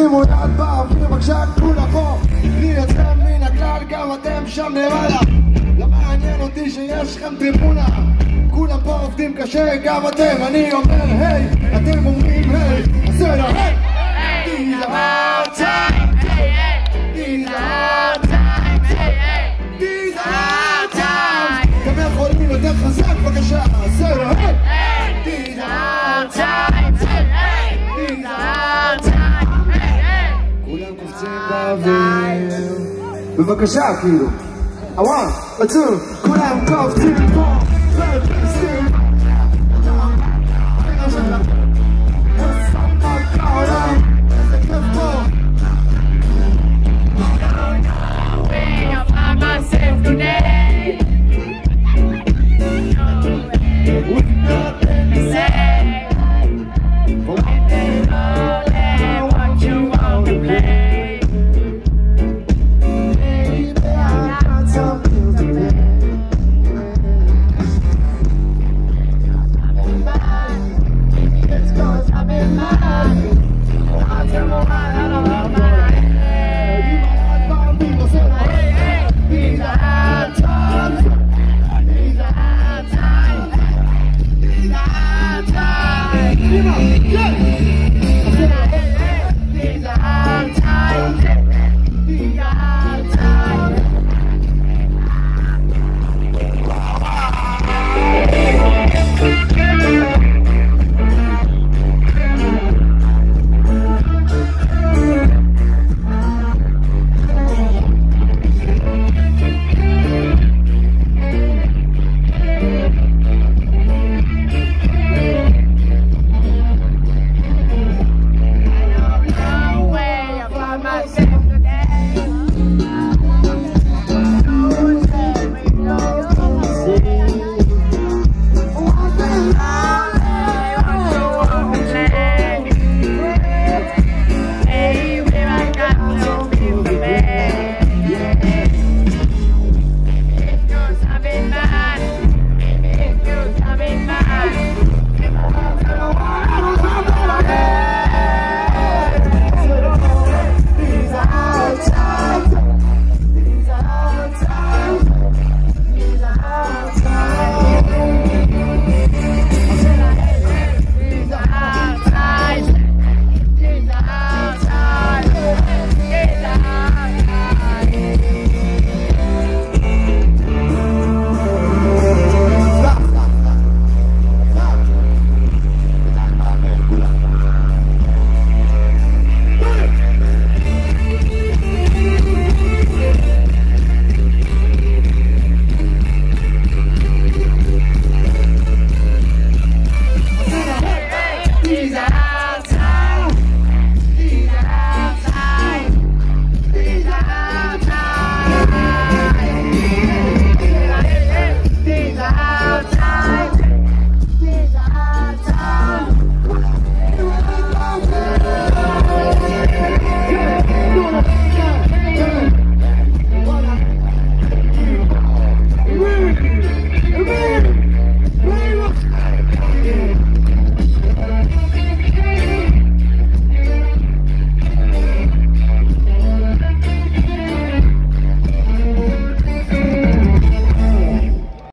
שימו יד באוויר, בבקשה כולה פה. אני יוצא מן הכלל, גם אתם שם למעלה. לא מעניין אותי שיש לכם טריבונה, כולם פה עובדים קשה, גם אתם. אני אומר היי, אתם אומרים היי, בסדר היי. These are hard times, these are hard times, these are hard times. אתם יכולים יותר חזק בבקשה, בסדר היי. These are hard times, these are hard times. כולם קופצים באוויר, בבקשה כאילו. I want a two, כולם קופצים פה, בפסטיבל. העולם, איזה כיף פה.